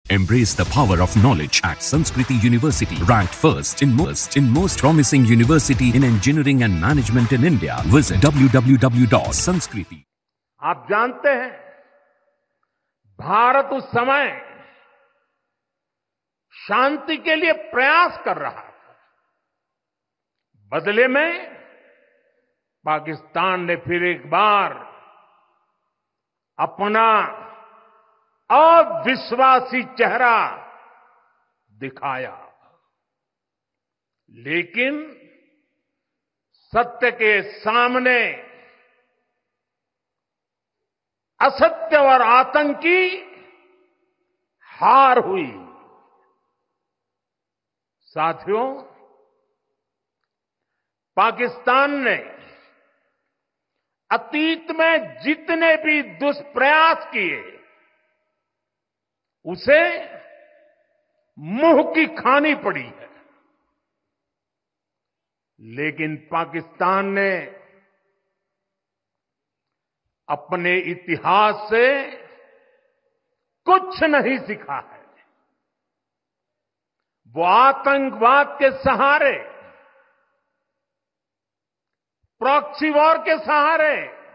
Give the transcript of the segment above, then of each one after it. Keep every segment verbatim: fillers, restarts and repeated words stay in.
Embrace the power of knowledge at Sanskriti University, ranked first in most in most promising university in engineering and management in India. Visit w w w dot sanskriti. आप जानते हैं, भारत उस समय शांति के लिए प्रयास कर रहा था। बदले में पाकिस्तान ने फिर एक बार अपना अविश्वासी चेहरा दिखाया। लेकिन सत्य के सामने असत्य और आतंक की हार हुई। साथियों, पाकिस्तान ने अतीत में जितने भी दुष्प्रयास किए, उसे मुंह की खानी पड़ी है। लेकिन पाकिस्तान ने अपने इतिहास से कुछ नहीं सीखा है। वो आतंकवाद के सहारे, प्रॉक्सी वॉर के सहारे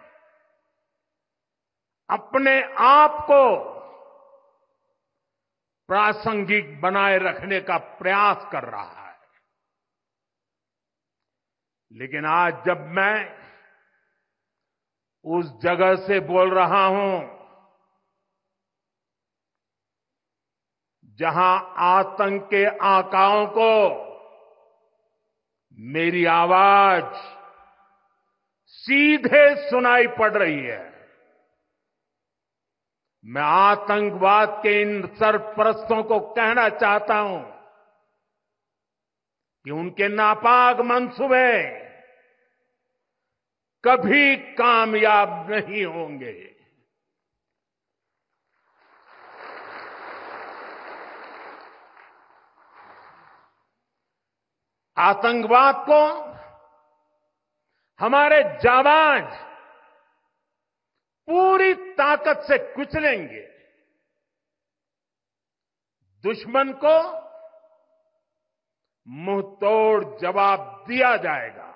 अपने आप को प्रासंगिक बनाए रखने का प्रयास कर रहा है। लेकिन आज जब मैं उस जगह से बोल रहा हूं जहां आतंक के आकाओं को मेरी आवाज सीधे सुनाई पड़ रही है, मैं आतंकवाद के इन सरपरस्तों को कहना चाहता हूं कि उनके नापाक मंसूबे कभी कामयाब नहीं होंगे। आतंकवाद को हमारे जाबाज पूरी ताकत से कुचलेंगे। दुश्मन को मुंहतोड़ जवाब दिया जाएगा।